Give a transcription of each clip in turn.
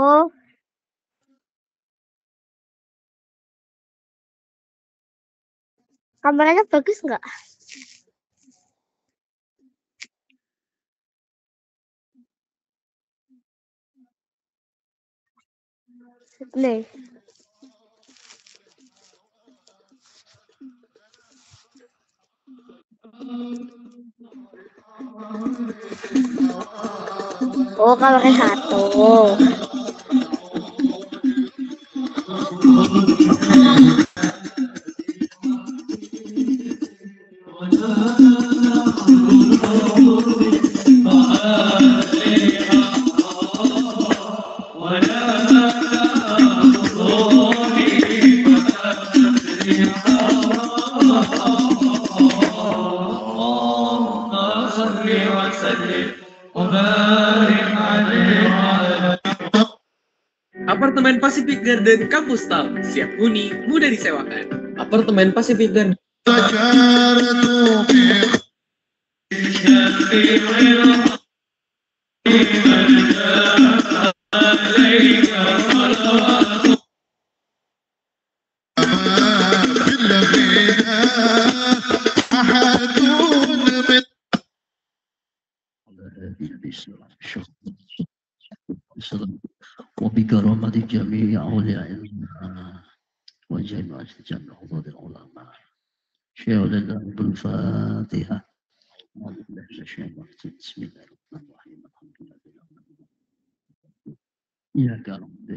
Kameranya bagus nggak? Nih. Oh, kameranya satu. Apartemen Pacific Garden Kampus Town, siap huni, mudah disewakan. Apartemen Pacific Garden. وبكرامة جميع أوليائنا وجميع حضور العلماء شيخ لله بالفاتحة بسم الله الرحمن الرحيم الحمد لله إياك نعبد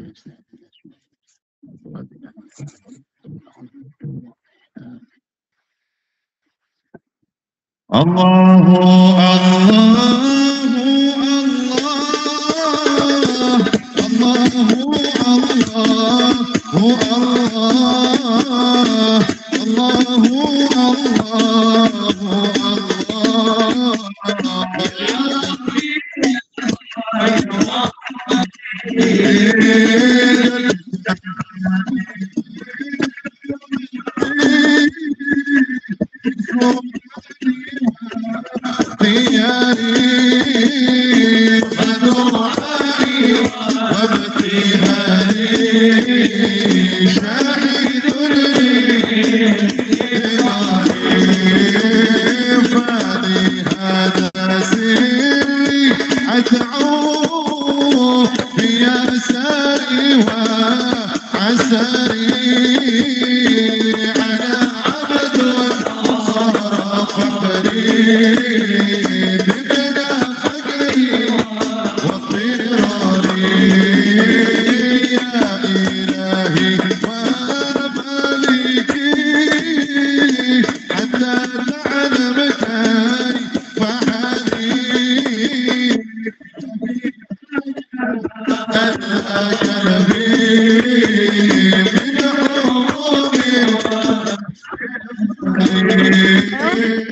Hah?